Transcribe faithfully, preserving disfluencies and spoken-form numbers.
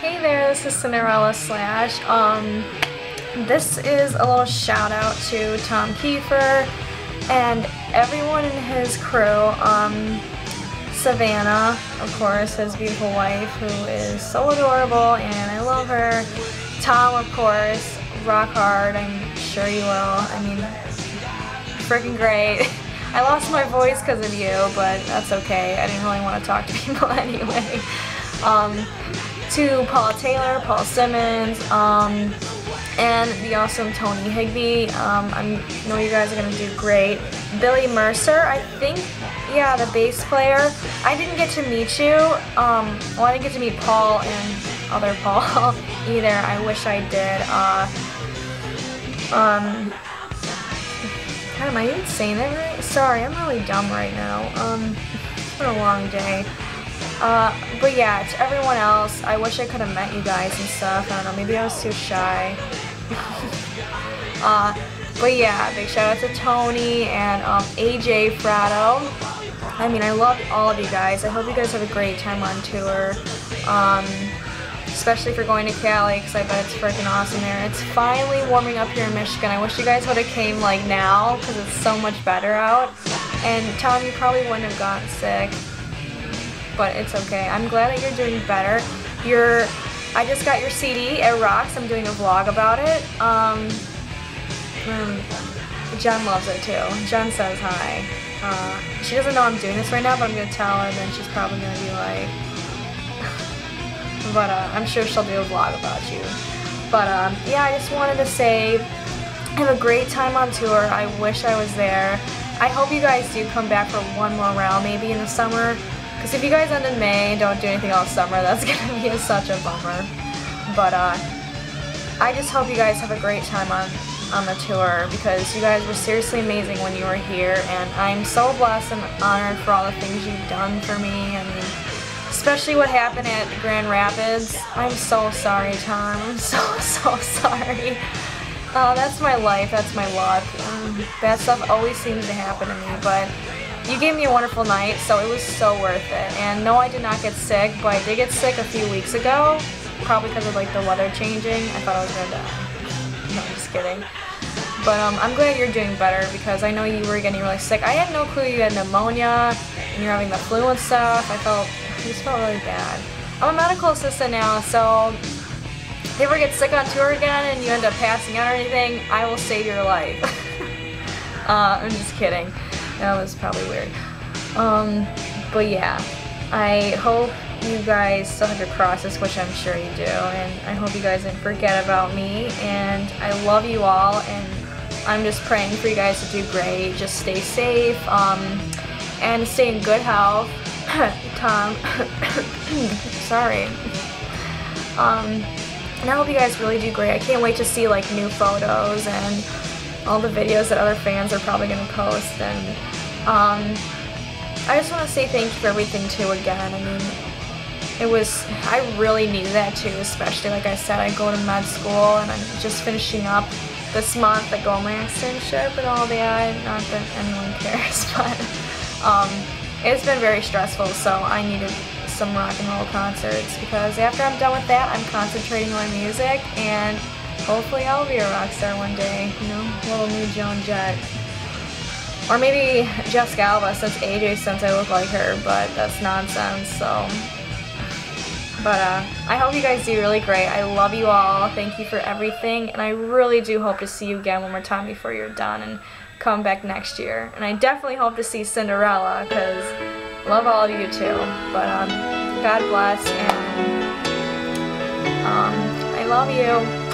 Hey there, this is Cinderella Slash. Um, this is a little shout out to Tom Keifer and everyone in his crew. Um, Savannah, of course, his beautiful wife, who is so adorable and I love her. Tom, of course, rock hard, I'm sure you will. I mean, freaking great. I lost my voice because of you, but that's okay. I didn't really want to talk to people anyway. Um, to Paula Taylor, Paul Simmons, um, and the awesome Tony Higbee. Um, I know you guys are going to do great. Billy Mercer, I think, yeah, the bass player. I didn't get to meet you. Um, well, I didn't get to meet Paul and other Paul either. I wish I did. Uh, um, God, am I even saying that right? Sorry, I'm really dumb right now. Um, it's been a long day. Uh, but yeah, to everyone else, I wish I could have met you guys and stuff. I don't know, maybe I was too shy. uh, but yeah, big shout out to Tony and um, A J Fratto. I mean, I love all of you guys. I hope you guys have a great time on tour. Um, especially if you're going to Cali, because I bet it's freaking awesome there. It's finally warming up here in Michigan. I wish you guys would have came like now, because it's so much better out. And Tom, you probably wouldn't have gotten sick, but it's okay. I'm glad that you're doing better. You're, I just got your C D, it rocks. I'm doing a vlog about it. Um, um, Jen loves it too. Jen says hi. Uh, she doesn't know I'm doing this right now, but I'm gonna tell her, and then she's probably gonna be like, but uh, I'm sure she'll do a vlog about you. But um, yeah, I just wanted to say, have a great time on tour. I wish I was there. I hope you guys do come back for one more round, maybe in the summer. Because if you guys end in May and don't do anything all summer, that's gonna be a, such a bummer. But uh, I just hope you guys have a great time on on the tour, because you guys were seriously amazing when you were here, and I'm so blessed and honored for all the things you've done for me. I mean, especially what happened at Grand Rapids. I'm so sorry, Tom. I'm so, so sorry. Uh, that's my life. That's my luck. Um, bad stuff always seems to happen to me, but you gave me a wonderful night, so it was so worth it. And no, I did not get sick, but I did get sick a few weeks ago, probably because of like the weather changing. I thought I was gonna die. No, I'm just kidding. But um, I'm glad you're doing better, because I know you were getting really sick. I had no clue you had pneumonia and you're having the flu and stuff. I felt, I just felt really bad. I'm a medical assistant now, so if you ever get sick on tour again and you end up passing out or anything, I will save your life. uh, I'm just kidding. That was probably weird. Um, but yeah, I hope you guys still have your crosses, which I'm sure you do, and I hope you guys didn't forget about me, and I love you all, and I'm just praying for you guys to do great. Just stay safe, um, and stay in good health. Tom, sorry. Um, and I hope you guys really do great. I can't wait to see like new photos and all the videos that other fans are probably going to post, and um, I just want to say thank you for everything too again. I mean, it was, I really needed that too, especially like I said, I go to med school and I'm just finishing up this month. I go on my externship and all that, not that anyone cares, but um, it's been very stressful, so I needed some rock and roll concerts, because after I'm done with that, I'm concentrating on music, and hopefully I'll be a rock star one day, you know, little new Joan Jett. Or maybe Jessica Alba, since A J since I look like her, but that's nonsense, so. But uh, I hope you guys do really great. I love you all. Thank you for everything, and I really do hope to see you again one more time before you're done and come back next year. And I definitely hope to see Cinderella, because I love all of you too. But um, God bless, and um, I love you.